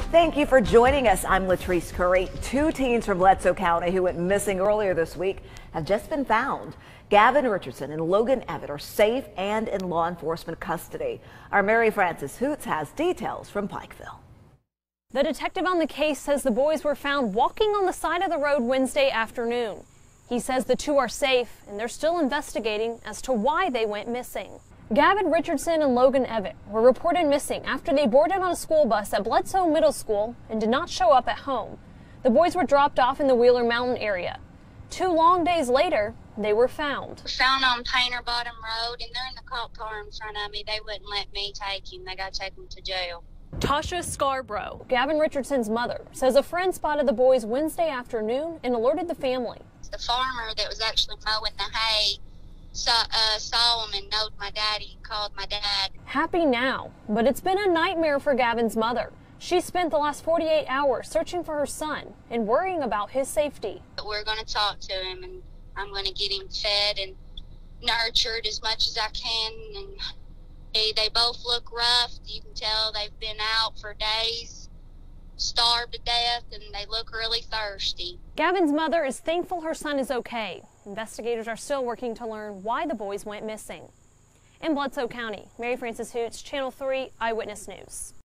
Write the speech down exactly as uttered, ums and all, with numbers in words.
Thank you for joining us. I'm Latrice Curry. Two teens from Bledsoe County who went missing earlier this week have just been found. Gavin, Richardson, and Logan, Evitt are safe and in law enforcement custody. Our Mary Frances Hoots has details from Pikeville. The detective on the case says the boys were found walking on the side of the road Wednesday afternoon. He says the two are safe and they're still investigating as to why they went missing. Gavin, Richardson, and Logan Evitt were reported missing after they boarded on a school bus at Bledsoe Middle School and did not show up at home. The boys were dropped off in the Wheeler Mountain area. Two long days later, they were found. Found on Painter Bottom Road, and they're in the cop car in front of me. They wouldn't let me take him. They got to take him to jail. Tasha Scarborough, Gavin Richardson's mother, says a friend spotted the boys Wednesday afternoon and alerted the family. The farmer that was actually mowing the hay saw, uh, saw him and knowed my daddy, called my dad. Happy now, but it's been a nightmare for Gavin's mother. She spent the last forty-eight hours searching for her son and worrying about his safety. We're going to talk to him, and I'm going to get him fed and nurtured as much as I can. And they, they both look rough. You can tell they've been out for days, starved to death, and they look really thirsty. Gavin's mother is thankful her son is okay. Investigators are still working to learn why the boys went missing. In Bledsoe County, Mary Frances Hoots, Channel three Eyewitness News.